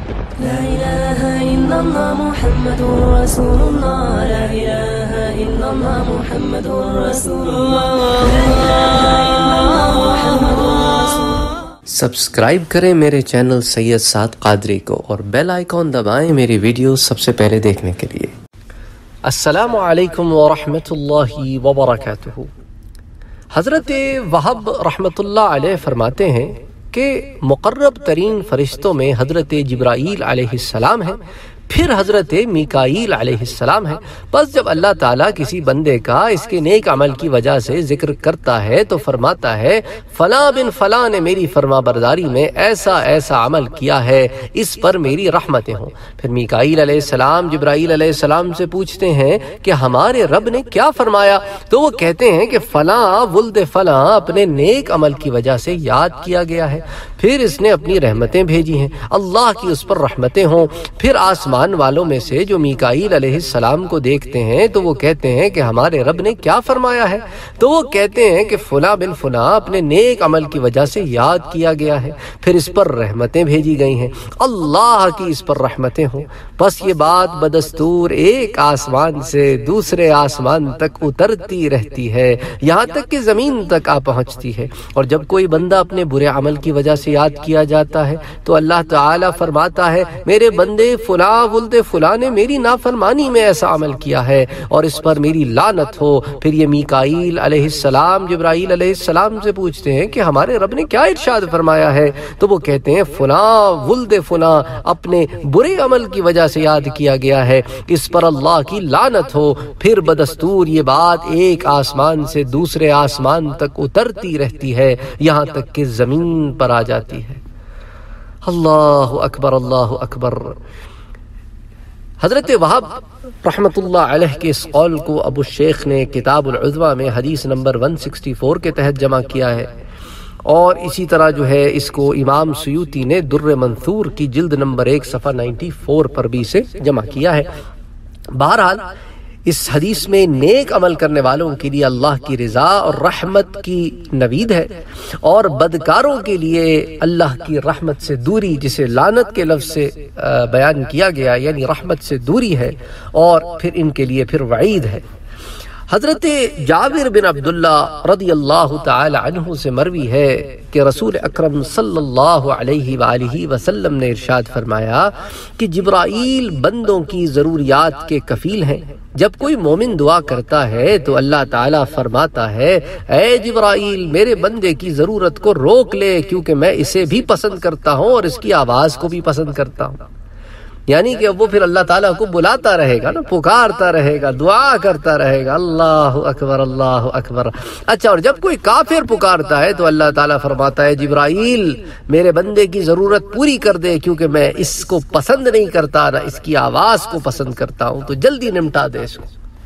لا إله إلا الله محمد رسول الله لا إله إلا الله محمد رسول الله لا إله إلا الله محمد رسول الله. سبسکرائب کریں میرے چینل سید سعد قادری کو اور بیل آئیکن دبائیں میری ویڈیو سب سے پہلے دیکھنے کے لیے. السلام علیکم ورحمۃ اللہ وبرکاتہ. حضرت وہب رحمۃ اللہ علیہ فرماتے ہیں کہ مقرب ترین فرشتوں میں حضرت جبرائیل علیہ السلام ہیں، پھر حضرت میکائیل علیہ السلام ہے. بس جب اللہ تعالیٰ کسی بندے کا اس کے نیک عمل کی وجہ سے ذکر کرتا ہے تو فرماتا ہے فلاں بن فلاں نے میری فرما برداری میں ایسا ایسا عمل کیا ہے، اس پر میری رحمتیں ہوں. پھر میکائیل علیہ السلام جبرائیل علیہ السلام سے پوچھتے ہیں کہ ہمارے رب نے کیا فرمایا؟ تو وہ کہتے ہیں کہ فلاں ولد فلاں اپنے نیک عمل کی وجہ سے یاد کیا گیا ہے، پھر اس نے اپنی رحمتیں بھیجی ہیں، اللہ کی اس پر رحمتیں ہوں. پھر آسمان والوں میں سے جو میکائیل علیہ السلام کو دیکھتے ہیں تو وہ کہتے ہیں کہ ہمارے رب نے کیا فرمایا ہے؟ تو وہ کہتے ہیں کہ فلاں بن فلاں اپنے نیک عمل کی وجہ سے یاد کیا گیا ہے، پھر اس پر رحمتیں بھیجی گئی ہیں، اللہ کی اس پر رحمتیں ہوں. بس یہ بات بدستور ایک آسمان سے دوسرے آسمان تک اترتی رہتی ہے، یہاں تک کہ زمین تک آ پہنچتی ہے. اور جب کوئی بندہ اپنے برے عمل کی وجہ سے یاد کیا جاتا ہے تو اللہ تعالیٰ فرماتا ہے میرے بندے فلاں ولد فلاں نے میری نافرمانی میں ایسا عمل کیا ہے اور اس پر میری لعنت ہو. پھر یہ میکائیل علیہ السلام جبرائیل علیہ السلام سے پوچھتے ہیں کہ ہمارے رب نے کیا ارشاد فرمایا ہے؟ تو وہ کہتے ہیں فلاں ولد فلاں اپنے برے عمل کی وجہ سے یاد کیا گیا ہے، اس پر اللہ کی لعنت ہو. پھر بدستور یہ بات ایک آسمان سے دوسرے آسمان تک اترتی رہتی ہے، یہاں تک کہ زمین پر آ جاتی ہے. اللہ اکبر اللہ اکبر. حضرت وہب رحمۃ اللہ علیہ کے اس قول کو ابو الشیخ نے کتاب العظمہ میں حدیث نمبر 164 کے تحت جمع کیا ہے، اور اسی طرح جو ہے اس کو امام سیوطی نے در منثور کی جلد نمبر 1 صفحہ 94 پر بھی سے جمع کیا ہے. بہرحال اس حدیث میں نیک عمل کرنے والوں کے لیے اللہ کی رضا اور رحمت کی نوید ہے، اور بدکاروں کے لیے اللہ کی رحمت سے دوری، جسے لعنت کے لفظ سے بیان کیا گیا، یعنی رحمت سے دوری ہے، اور پھر ان کے لیے پھر وعید ہے. حضرت جابر بن عبداللہ رضی اللہ تعالی عنہ سے مروی ہے کہ رسول اکرم صلی اللہ علیہ وآلہ وسلم نے ارشاد فرمایا کہ جبرائیل بندوں کی ضروریات کے کفیل ہیں. جب کوئی مومن دعا کرتا ہے تو اللہ تعالیٰ فرماتا ہے اے جبرائیل میرے بندے کی ضرورت کو روک لے، کیونکہ میں اسے بھی پسند کرتا ہوں اور اس کی آواز کو بھی پسند کرتا ہوں. یعنی کہ وہ پھر اللہ تعالیٰ کو بلاتا رہے گا نا، پکارتا رہے گا، دعا کرتا رہے گا، اللہ اکبر اللہ اکبر. اچھا، اور جب کوئی کافر پکارتا ہے تو اللہ تعالیٰ فرماتا ہے جبرائیل میرے بندے کی ضرورت پوری کر دے، کیونکہ میں اس کو پسند نہیں کرتا، نہ اس کی آواز کو پسند کرتا ہوں، تو جلدی نمٹا دے اس کو.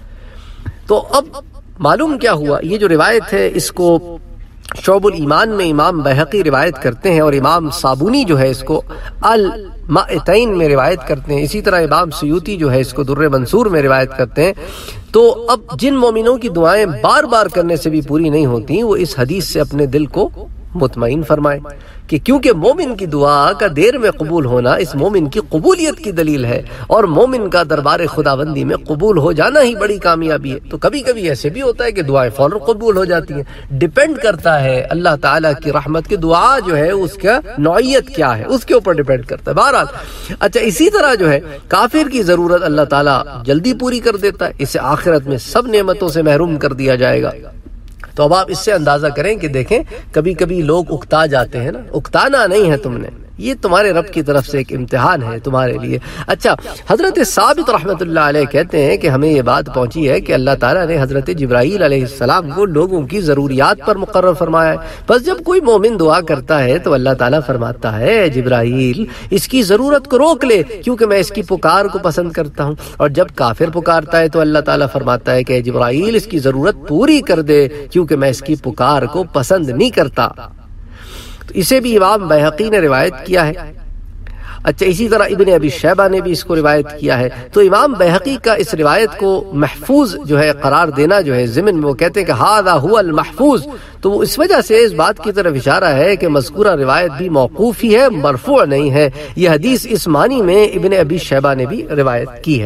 تو اب معلوم کیا ہوا، یہ جو روایت ہے اس کو شعب الایمان میں امام بہقی روایت کرتے ہیں، اور امام صابونی جو ہے اس کو المائتین میں روایت کرتے ہیں. اسی طرح امام سیوطی جو ہے اس کو در منصور میں روایت کرتے ہیں. تو اب جن مومنوں کی دعائیں بار بار کرنے سے بھی پوری نہیں ہوتی، وہ اس حدیث سے اپنے دل کو مطمئن فرمائیں کہ کیونکہ مومن کی دعا کا دیر میں قبول ہونا اس مومن کی قبولیت کی دلیل ہے، اور مومن کا دربار خداوندی میں قبول ہو جانا ہی بڑی کامیابی ہے. تو کبھی کبھی ایسے بھی ہوتا ہے کہ دعائیں فوراً قبول ہو جاتی ہیں، ڈیپینڈ کرتا ہے اللہ تعالیٰ کی رحمت کی دعا جو ہے اس کا نوعیت کیا ہے، اس کے اوپر ڈیپینڈ کرتا ہے. بہرحال اچھا، اسی طرح جو ہے کافر کی ضرورت اللہ تعالیٰ جلدی پوری کر دیتا ہے، اسے آخرت میں سب نعمتوں سے محروم کر دیا جائے گا. تو اب آپ اس سے اندازہ کریں کہ دیکھیں کبھی کبھی لوگ اکتا جاتے ہیں نا، اکتانا نہیں ہے تم نے، یہ تمہارے رب کی طرف سے ایک امتحان ہے تمہارے لیے. اچھا، حضرت ثابت رحمۃ اللہ علیہ کہتے ہیں کہ ہمیں یہ بات پہنچی ہے کہ اللہ تعالیٰ نے حضرت جبرائیل علیہ السلام کو لوگوں کی ضروریات پر مقرر فرمایا ہے. بس جب کوئی مومن دعا کرتا ہے تو اللہ تعالیٰ فرماتا ہے جبرائیل اس کی ضرورت کو روک لے، کیونکہ میں اس کی پکار کو پسند کرتا ہوں. اور جب کافر پکارتا ہے تو اللہ تعالیٰ فرماتا ہے کہ جبرائیل اس کی ضرورت پوری کر دے، کیونکہ میں اس کی پکار کو پسند نہیں کرتا. تو اسے بھی امام بہقی نے روایت کیا ہے. اچھا، اسی طرح ابن ابی شیبہ نے بھی اس کو روایت کیا ہے۔ تو امام بیہقی کا اس روایت کو محفوظ جو ہے قرار دینا جو ہے ضمن میں وہ کہتے ہیں کہ ھذا ھو المحفوظ، تو وہ اس وجہ سے اس بات کی طرف اشارہ ہے کہ مذکورہ روایت بھی موقوف ہی ہے، مرفوع نہیں ہے۔ یہ حدیث اس معنی میں ابن ابی شیبہ نے بھی روایت کی ہے۔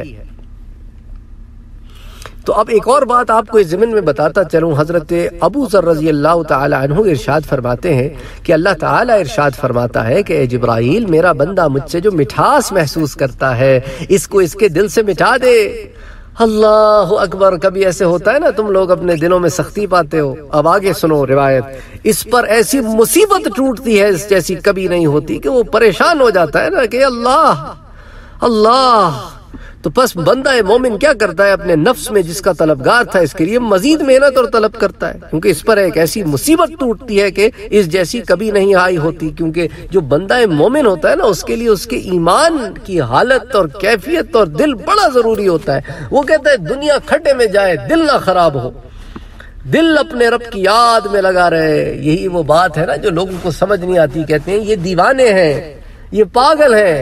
تو اب ایک اور بات آپ کو اس ضمن میں بتاتا چلوں، حضرت ابو ذر رضی اللہ تعالی عنہ ارشاد فرماتے ہیں کہ اللہ تعالی ارشاد فرماتا ہے کہ اے جبرائیل، میرا بندہ مجھ سے جو مٹھاس محسوس کرتا ہے اس کو اس کے دل سے مٹا دے۔ اللہ اکبر، کبھی ایسے ہوتا ہے نا تم لوگ اپنے دلوں میں سختی پاتے ہو، اب آگے سنو روایت، اس پر ایسی مصیبت ٹوٹتی ہے جیسی کبھی نہیں ہوتی کہ وہ پریشان ہو جاتا ہے نا کہ اللہ اللہ۔ تو پس بندہ مومن کیا کرتا ہے؟ اپنے نفس میں جس کا طلبگار تھا اس کے لیے مزید محنت اور طلب کرتا ہے، کیونکہ اس پر ایک ایسی مصیبت ٹوٹتی ہے کہ اس جیسی کبھی نہیں آئی ہوتی۔ کیونکہ جو بندہ مومن ہوتا ہے نا، اس کے لیے اس کے ایمان کی حالت اور کیفیت اور دل بڑا ضروری ہوتا ہے۔ وہ کہتا ہے دنیا کھٹے میں جائے دل نہ خراب ہو، دل اپنے رب کی یاد میں لگا رہے۔ یہی وہ بات ہے نا جو لوگوں کو سمجھ نہیں آتی، کہتے ہیں یہ دیوانے ہیں، یہ پاگل ہیں۔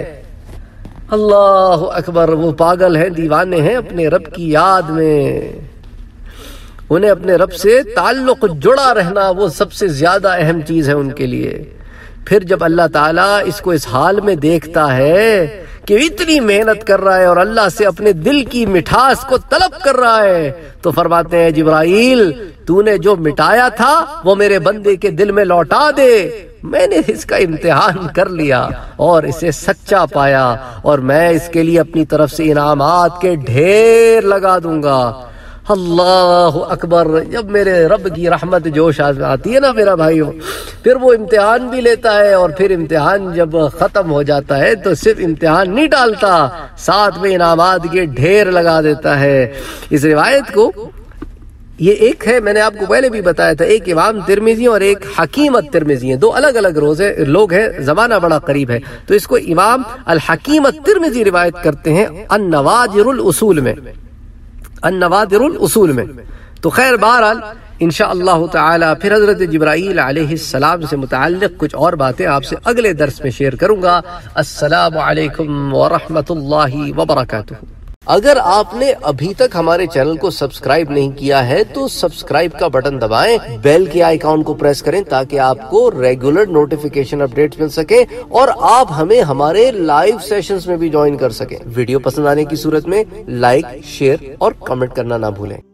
اللہ اکبر، وہ پاگل ہیں، دیوانے ہیں اپنے رب کی یاد میں۔ انہیں اپنے رب سے تعلق جڑا رہنا وہ سب سے زیادہ اہم چیز ہے ان کے لیے۔ پھر جب اللہ تعالیٰ اس کو اس حال میں دیکھتا ہے کہ اتنی محنت کر رہا ہے اور اللہ سے اپنے دل کی مٹھاس کو طلب کر رہا ہے، تو فرماتے ہیں جبرائیل، تو نے جو مٹایا تھا وہ میرے بندے کے دل میں لوٹا دے۔ میں نے اس کا امتحان کر لیا اور اسے سچا پایا، اور میں اس کے لیے اپنی طرف سے انعامات کے ڈھیر لگا دوں گا۔ اللہ اکبر، جب میرے رب کی رحمت جوش آتی ہے نا میرا بھائیو، پھر وہ امتحان بھی لیتا ہے، اور پھر امتحان جب ختم ہو جاتا ہے تو صرف امتحان نہیں ڈالتا، ساتھ میں انعامات کے ڈھیر لگا دیتا ہے۔ اس روایت کو یہ ایک ہے، میں نے آپ کو پہلے بھی بتایا تھا، ایک امام ترمذی اور ایک حکیم الترمذی ہیں، دو الگ الگ لوگ ہیں، زمانہ بڑا قریب ہے۔ تو اس کو امام الحکیم الترمذی روایت کرتے ہیں النوادر الاصول میں، النوادر الاصول میں۔ تو خیر بہرحال انشاءاللہ تعالی پھر حضرت جبرائیل علیہ السلام سے متعلق کچھ اور باتیں آپ سے اگلے درس میں شیئر کروں گا۔ السلام علیکم ورحمۃ اللہ وبرکاتہ۔ اگر آپ نے ابھی تک ہمارے چینل کو سبسکرائب نہیں کیا ہے تو سبسکرائب کا بٹن دبائیں، بیل کے آئیکن کو پریس کریں تاکہ آپ کو ریگولر نوٹیفیکیشن اپڈیٹس مل سکیں، اور آپ ہمیں ہمارے لائیو سیشنز میں بھی جوائن کر سکیں۔ ویڈیو پسند آنے کی صورت میں لائک، شیئر اور کمنٹ کرنا نہ بھولیں۔